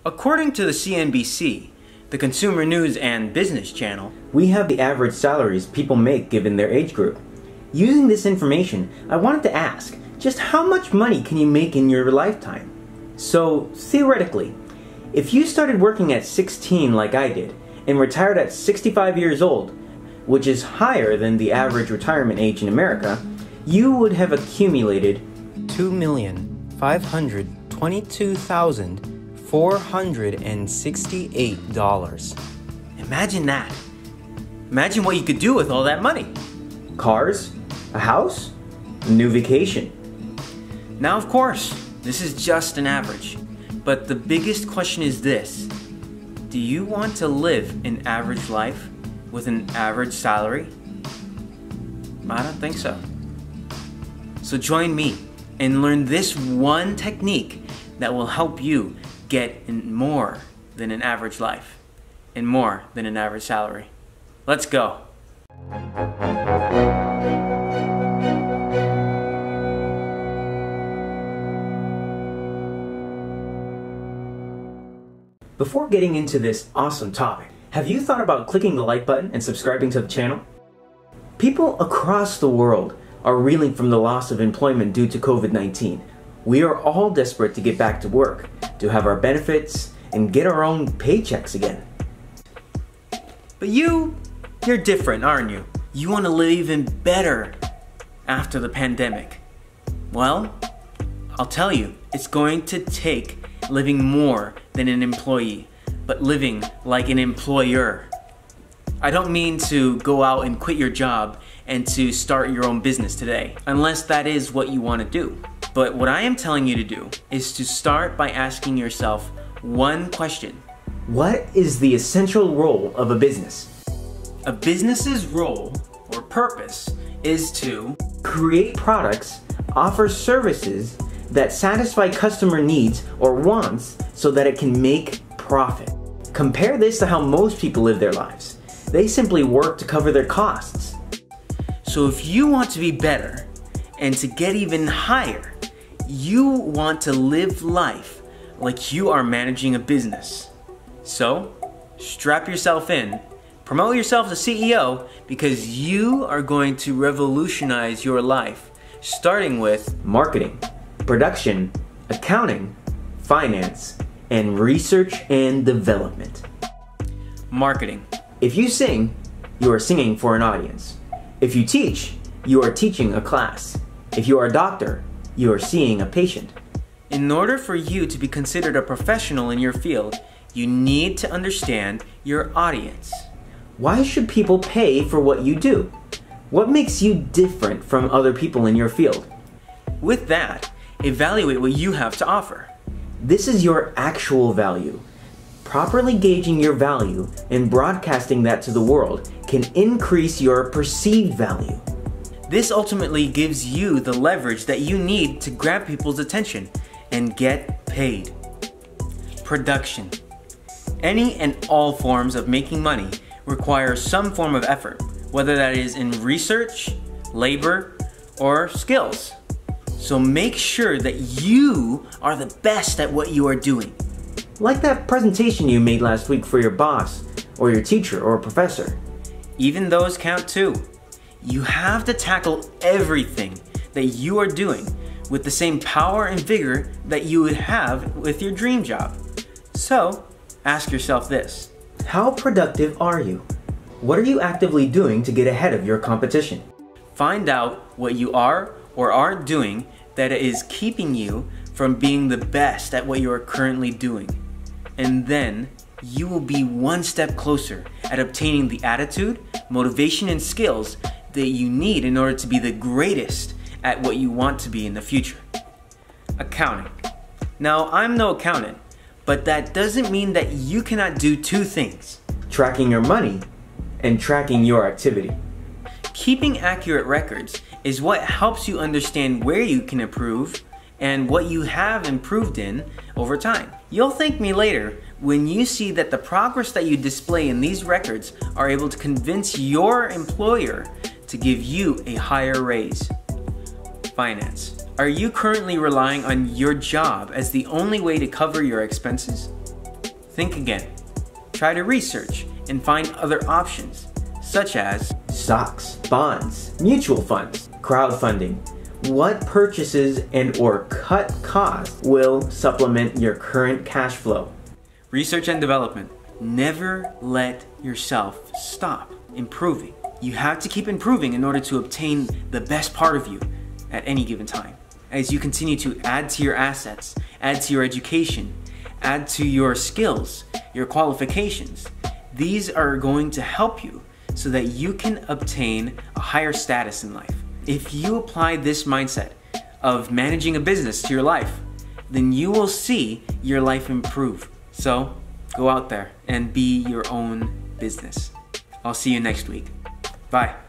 According to the CNBC, the Consumer News and Business Channel, we have the average salaries people make given their age group. Using this information, I wanted to ask, just how much money can you make in your lifetime? So, theoretically, if you started working at 16 like I did, and retired at 65 years old, which is higher than the average retirement age in America, you would have accumulated $2,522,468. imagine that. Imagine what you could do with all that money. Cars, a house, a new vacation. Now, of course, this is just an average, but the biggest question is this. Do you want to live an average life with an average salary? I don't think so. So join me and learn this one technique that will help you get in more than an average life and more than an average salary. Let's go. Before getting into this awesome topic, have you thought about clicking the like button and subscribing to the channel? People across the world are reeling from the loss of employment due to COVID-19. We are all desperate to get back to work, to have our benefits, and get our own paychecks again. But you're different, aren't you? You want to live even better after the pandemic. Well, I'll tell you, it's going to take living more than an employee, but living like an employer. I don't mean to go out and quit your job and to start your own business today, unless that is what you want to do. But what I am telling you to do is to start by asking yourself one question. What is the essential role of a business? A business's role or purpose is to create products, offer services that satisfy customer needs or wants so that it can make profit. Compare this to how most people live their lives. They simply work to cover their costs. So if you want to be better and to get even higher, you want to live life like you are managing a business. So strap yourself in, promote yourself as CEO, because you are going to revolutionize your life, starting with marketing, production, accounting, finance, and research and development. Marketing. If you sing, you are singing for an audience. If you teach, you are teaching a class. If you are a doctor, you are seeing a patient. In order for you to be considered a professional in your field, you need to understand your audience. Why should people pay for what you do? What makes you different from other people in your field? With that, evaluate what you have to offer. This is your actual value. Properly gauging your value and broadcasting that to the world can increase your perceived value. This ultimately gives you the leverage that you need to grab people's attention and get paid. Production. Any and all forms of making money require some form of effort, whether that is in research, labor, or skills. So make sure that you are the best at what you are doing. Like that presentation you made last week for your boss, or your teacher, or professor. Even those count too. You have to tackle everything that you are doing with the same power and vigor that you would have with your dream job. So, ask yourself this. How productive are you? What are you actively doing to get ahead of your competition? Find out what you are or aren't doing that is keeping you from being the best at what you are currently doing. And then you will be one step closer at obtaining the attitude, motivation, and skills that you need in order to be the greatest at what you want to be in the future. Accounting. Now, I'm no accountant, but that doesn't mean that you cannot do two things. Tracking your money and tracking your activity. Keeping accurate records is what helps you understand where you can improve and what you have improved in over time. You'll thank me later when you see that the progress that you display in these records are able to convince your employer to give you a higher raise. Finance. Are you currently relying on your job as the only way to cover your expenses? Think again. Try to research and find other options, such as stocks, bonds, mutual funds, crowdfunding. What purchases and or cut costs will supplement your current cash flow? research and development. Never let yourself stop improving. You have to keep improving in order to obtain the best part of you at any given time. As you continue to add to your assets, add to your education, add to your skills, your qualifications, these are going to help you so that you can obtain a higher status in life. If you apply this mindset of managing a business to your life, then you will see your life improve. So go out there and be your own business. I'll see you next week. Bye.